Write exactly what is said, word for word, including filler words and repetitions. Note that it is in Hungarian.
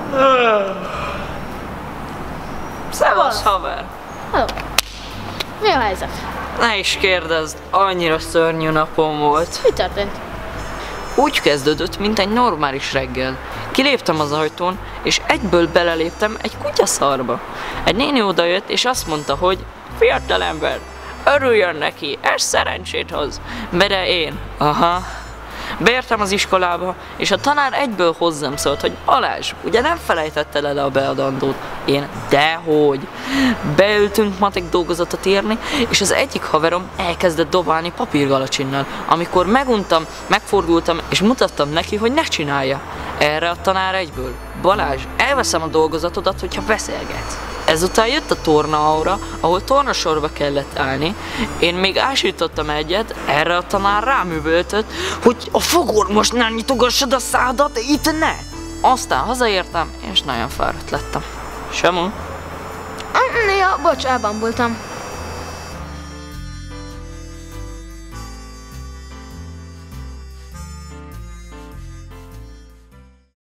Szevasz, haver! Hello. Mi a helyzet? Ne is kérdezd, annyira szörnyű napom volt. Mi történt? Úgy kezdődött, mint egy normális reggel. Kiléptem az ajtón, és egyből beleléptem egy kutyaszarba. Egy néni odajött, és azt mondta, hogy fiatalember, örüljön neki, ez szerencsét hoz. De én, aha. Beértem az iskolába, és a tanár egyből hozzám szólt, hogy Balázs, ugye nem felejtetted el a beadandót? Én, dehogy. Beültünk matek dolgozatot írni, és az egyik haverom elkezdett dobálni papírgalacsinnal. Amikor meguntam, megfordultam, és mutattam neki, hogy ne csinálja. Erre a tanár egyből, Balázs, elveszem a dolgozatodat, hogyha beszélgetsz. Ezután jött a tornaaura, ahol tornasorba kellett állni. Én még ásítottam egyet, erre a tanár rám üvöltött, hogy a fogor most nem nyitogassad a szádat, itt ne! Aztán hazaértem, és nagyon fáradt lettem. Samu? Ja, bocs, elbambultam.